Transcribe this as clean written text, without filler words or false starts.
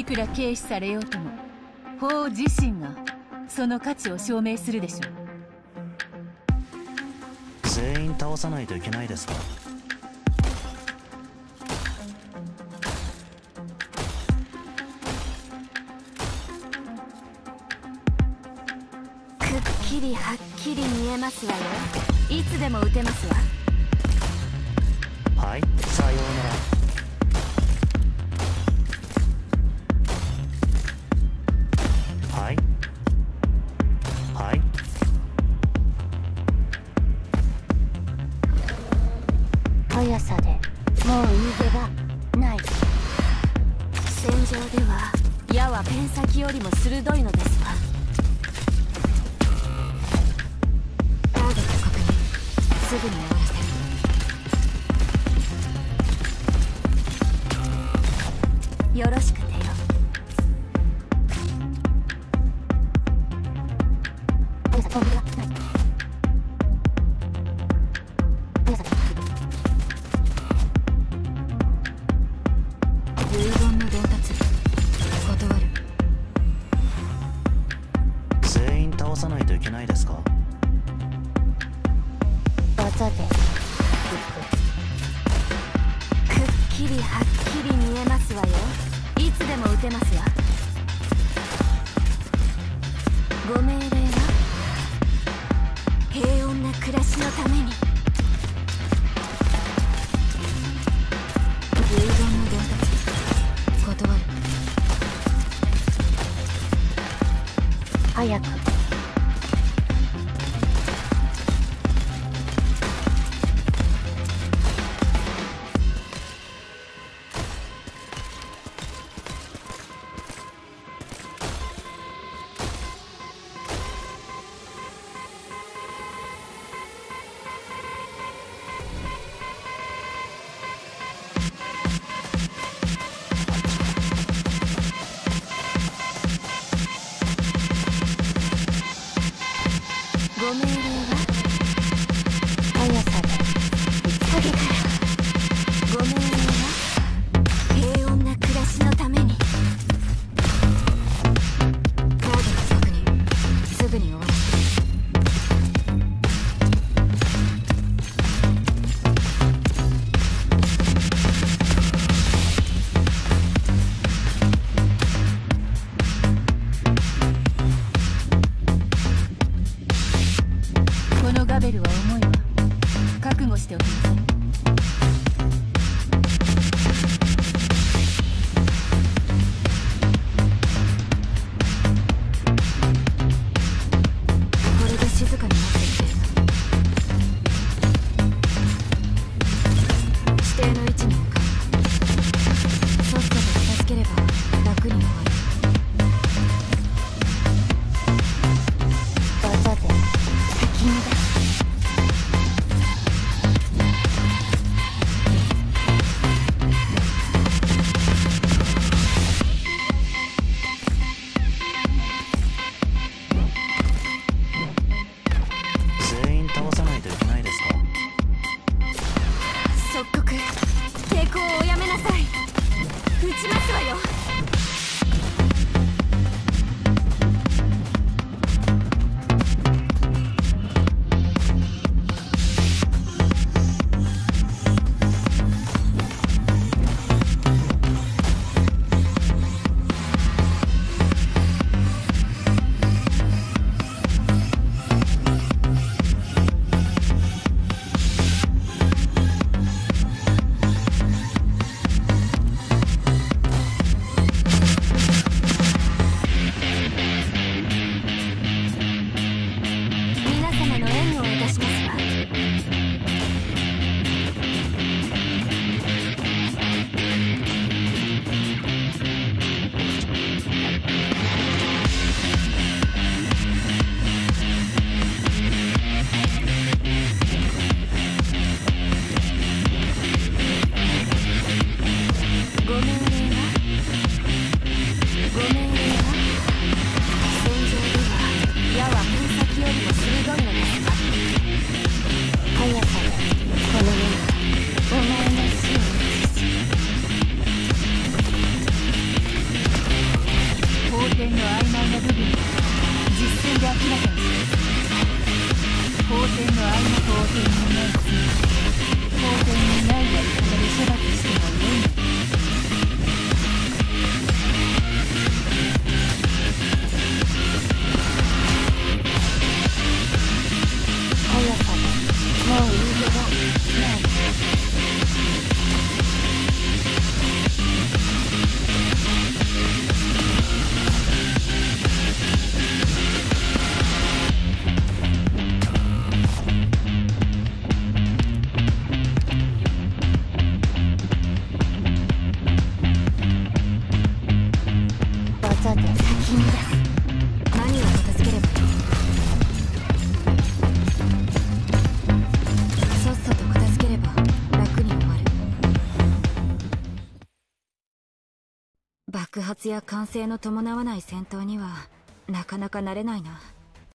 いくら軽視されようとも法自身がその価値を証明するでしょう。 全員倒さないといけないですか？ くっきりはっきり見えますわよ。いつでも撃てますわ。 はい、さようなら。はいはい。 速さでもう逃げ場ない。戦場では矢はペン先よりも鋭いのですわ。ターゲット確認。すぐに終わらせる。よろしくてよ。速さ飛びがない。速さ遺言の伝達断る。 全員倒さないといけないですか？ 技でくっきりはっきり見えますわよ。いつでも撃てますわ。ご命令は平穏な暮らしのために。遺言の伝達断る。早く。ご命令は速さで下げから。ご命令は平穏な暮らしのために。ターゲット確認。すぐに終わらせる。 このガベルは重いわ。覚悟しておきなさい。 これで静かになってきてるの。指定の位置に向かう。さっさと片付ければ楽に終わる。技で先に出す。 法廷にないやり方で処罰してもよいのです。 速さでもう言い出がない。技で先に出す。何を片付ければいい？さっさと片付ければ楽に終わる。爆発や歓声の伴わない戦闘にはなかなか慣れないな。